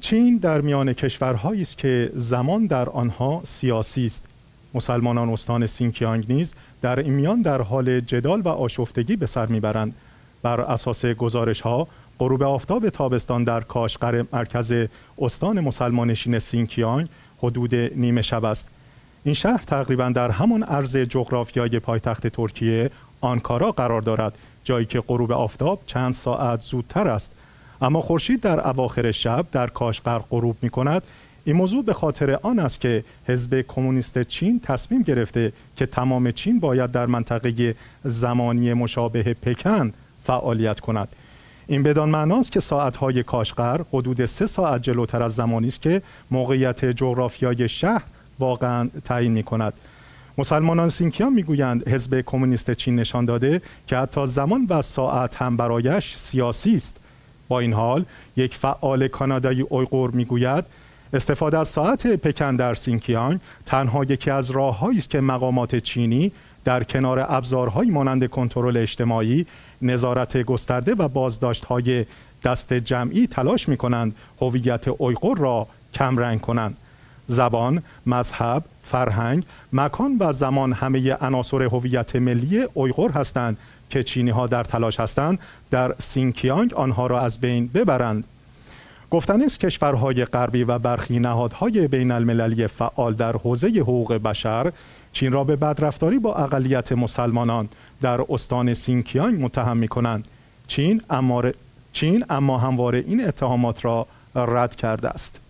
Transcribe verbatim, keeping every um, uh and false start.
چین در میان کشورهایی است که زمان در آنها سیاسی است. مسلمانان استان سینکیانگ نیز در این میان در حال جدال و آشفتگی به سر میبرند. بر اساس گزارش‌ها غروب آفتاب تابستان در کاشغر مرکز استان مسلمانشین سینکیانگ حدود نیمه شب است. این شهر تقریباً در همان عرض جغرافیایی پایتخت ترکیه آنکارا قرار دارد، جایی که غروب آفتاب چند ساعت زودتر است. اما خورشید در اواخر شب در کاشغر غروب می کند. این موضوع به خاطر آن است که حزب کمونیست چین تصمیم گرفته که تمام چین باید در منطقه زمانی مشابه پکن فعالیت کند. این بدان معناست که ساعت‌های کاشغر حدود سه ساعت جلوتر از زمانی است که موقعیت جغرافیایی شهر واقعا تعیین می کند. مسلمانان سینکیان میگویند حزب کمونیست چین نشان داده که حتی زمان و ساعت هم برایش سیاسی است. با این حال یک فعال کانادایی اویغور میگوید استفاده از ساعت پکن در سینکیانگ تنها یکی از راه‌هایی است که مقامات چینی در کنار ابزارهایی مانند کنترل اجتماعی، نظارت گسترده و بازداشت‌های دست جمعی تلاش می‌کنند هویت اویغور را کمرنگ کنند. زبان، مذهب، فرهنگ، مکان و زمان همه عناصر هویت ملی اویغور هستند که چینی‌ها در تلاش هستند در سینکیانگ آنها را از بین ببرند. گفتن است کشورهای غربی و برخی نهادهای بین المللی فعال در حوزه حقوق بشر چین را به بدرفتاری با اقلیت مسلمانان در استان سینکیانگ متهم می‌کنند. چین اما چین اما همواره این اتهامات را رد کرده است.